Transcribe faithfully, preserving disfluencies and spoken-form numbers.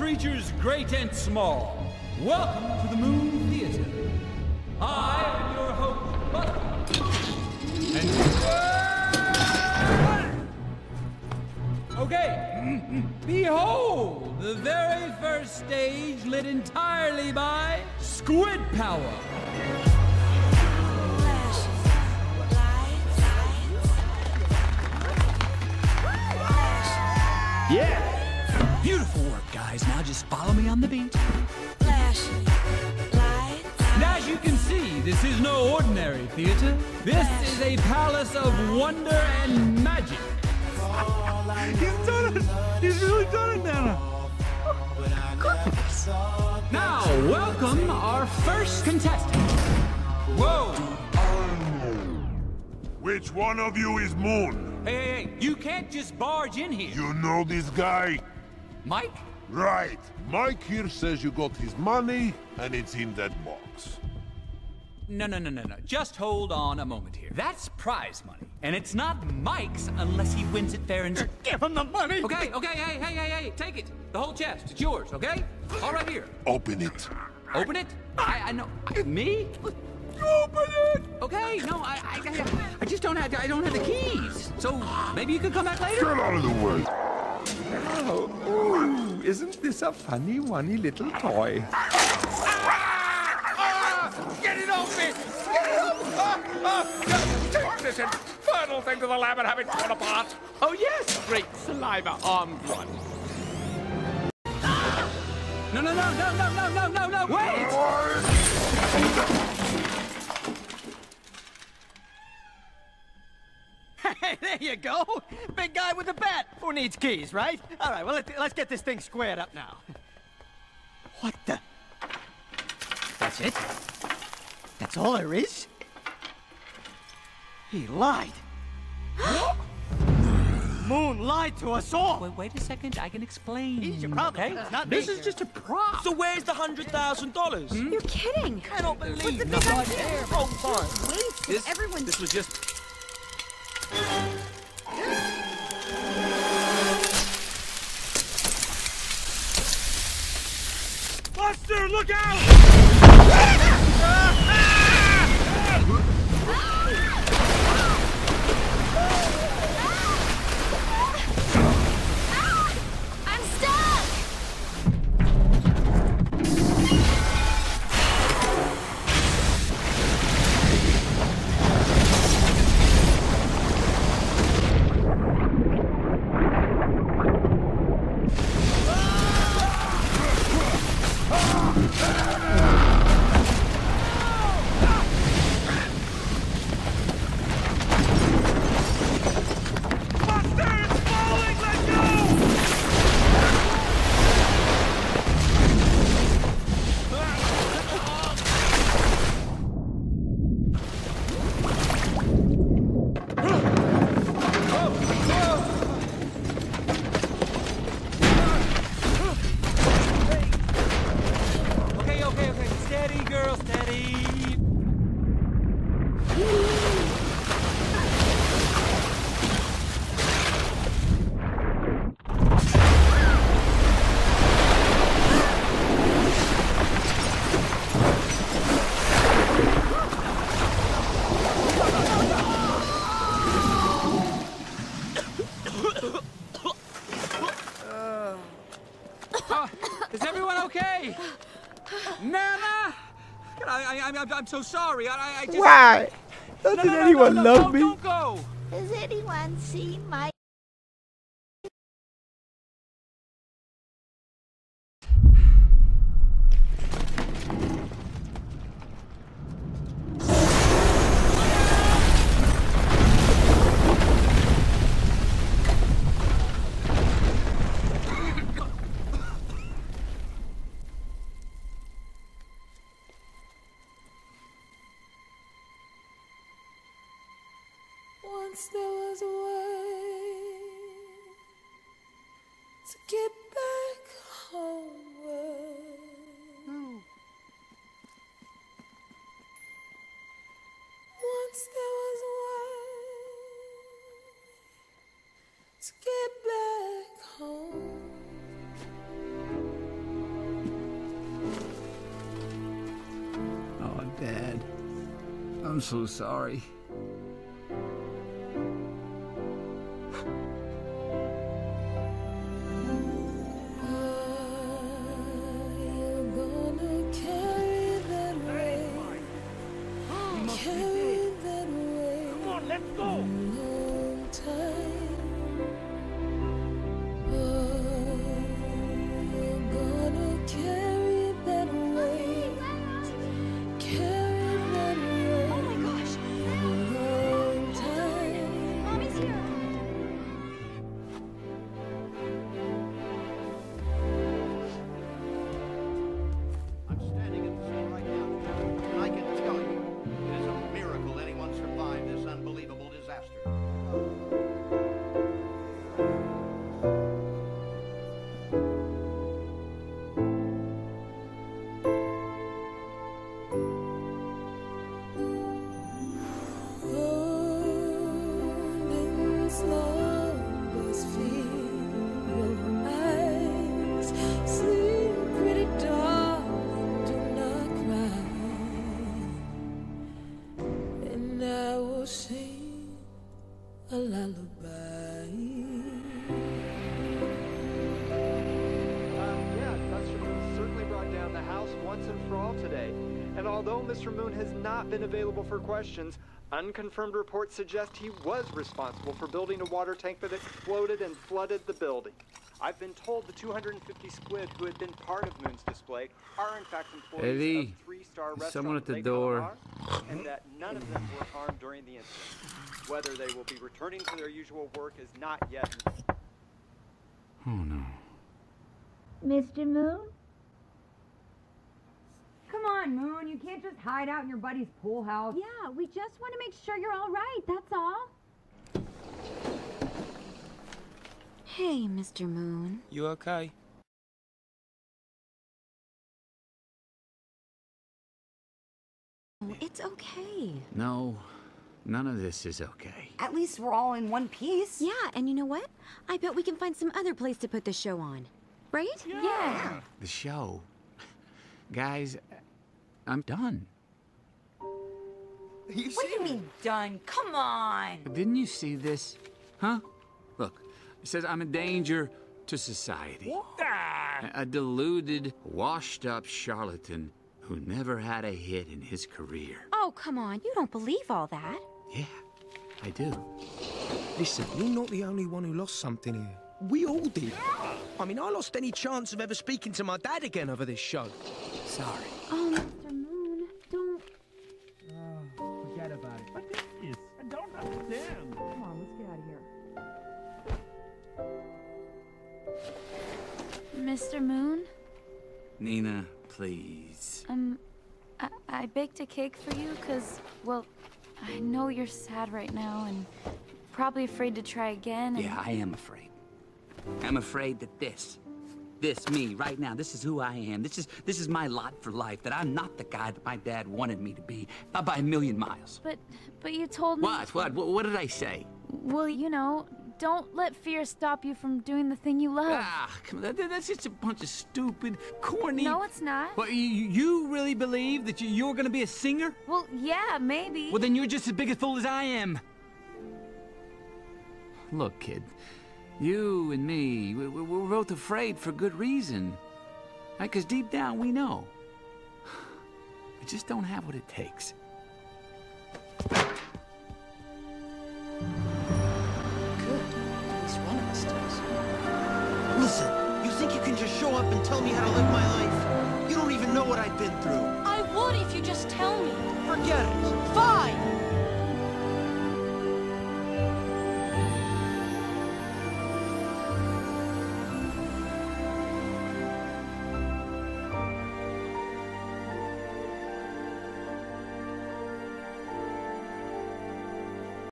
creatures great and small, welcome to the Moon Theater. I am your host, Buster. And okay, behold the very first stage lit entirely by squid power. Yeah! Beautiful work, guys. Now just follow me on the beat. Flash, lights. And as you can see, this is no ordinary theater. This is a palace of wonder and magic. He's done it! He's really done it, Nana! Goodness! Now, welcome our first contestant. Whoa! Which one of you is Moon? Hey, hey, hey, you can't just barge in here. You know this guy? Mike? Right. Mike here says you got his money, and it's in that box. No, no, no, no, no. Just hold on a moment here. That's prize money. And it's not Mike's unless he wins it fair and... Give him the money! Okay, okay, hey, hey, hey, hey, take it. The whole chest. It's yours, okay? All right here. Open it. Open it? I, I know. I, me? Open it! Okay, no, I, I, I just don't have, I don't have the keys. So maybe you could come back later. Get out of the way. Oh, ooh, isn't this a funny, funny little toy? Ah! Get it off me! Get it off! Ah, ah, take this infernal thing to the lab and have it torn apart. Oh yes, great saliva armed one. No, no, no, no, no, no, no, no, no, wait! Hey, there you go. Big guy with a bat. Who needs keys, right? All right, well, let, let's get this thing squared up now. What the? That's it? That's all there is? He lied. Moon lied to us all. Wait, wait a second, I can explain. He's your problem. Okay? It's not This me. is just a prop. So where's the hundred thousand dollars? Hmm? You're kidding. I don't believe What's the it. big Not idea? there. Oh, fine. Wait, This, everyone. this was just... Buster, look out! I'm stuck. Okay, okay, okay. Steady, girl, steady. Uh, is everyone okay? Nana? I, I, I'm, I'm so sorry. I, I just... Why? No, Doesn't no, no, anyone no, no, love don't, me? Don't go. Does anyone see my... Once there was a way to get back homeward. Once there was a way to get back home. I'm so sorry. Mister Moon has not been available for questions. Unconfirmed reports suggest he was responsible for building a water tank that exploded and flooded the building. I've been told the two hundred fifty squid who had been part of Moon's display are in fact employees Eddie, of three-star restaurant someone at the Lake door. Calamar, and that none of them were harmed during the incident. Whether they will be returning to their usual work is not yet. Oh no. Mister Moon? Come on, Moon. You can't just hide out in your buddy's pool house. Yeah, we just want to make sure you're all right, that's all. Hey, Mister Moon. You okay? Oh, it's okay. No, none of this is okay. At least we're all in one piece. Yeah, and you know what? I bet we can find some other place to put the show on. Right? Yeah. yeah. The show. Guys, I'm done. What do you mean done? Come on. Didn't you see this? Huh? Look, it says I'm a danger to society. A, a deluded, washed-up charlatan who never had a hit in his career. Oh, come on. You don't believe all that. Yeah, I do. Listen, you're not the only one who lost something here. We all did. I mean, I lost any chance of ever speaking to my dad again over this show. Sorry. Oh, Mister Moon, don't... Oh, forget about it. What is this? I don't understand. Come on, let's get out of here. Mister Moon? Nina, please. Um, I, I baked a cake for you because, well, I know you're sad right now and probably afraid to try again. And... Yeah, I am afraid. I'm afraid that this, this me right now, this is who I am. This is this is my lot for life. That I'm not the guy that my dad wanted me to be, not by a million miles. But, but you told me... What? What? What, what did I say? Well, you know, don't let fear stop you from doing the thing you love. Ah, come on, that, that's just a bunch of stupid, corny... No, it's not. What, you, you really believe that you, you're gonna be a singer? Well, yeah, maybe. Well, then you're just as big a fool as I am. Look, kid, you and me, we, we, we're both afraid for good reason. Right? Because deep down, we know. We just don't have what it takes. Good. At least one of us does. Listen, you think you can just show up and tell me how to live my life? You don't even know what I've been through. I would if you just tell me. Forget it. Fine.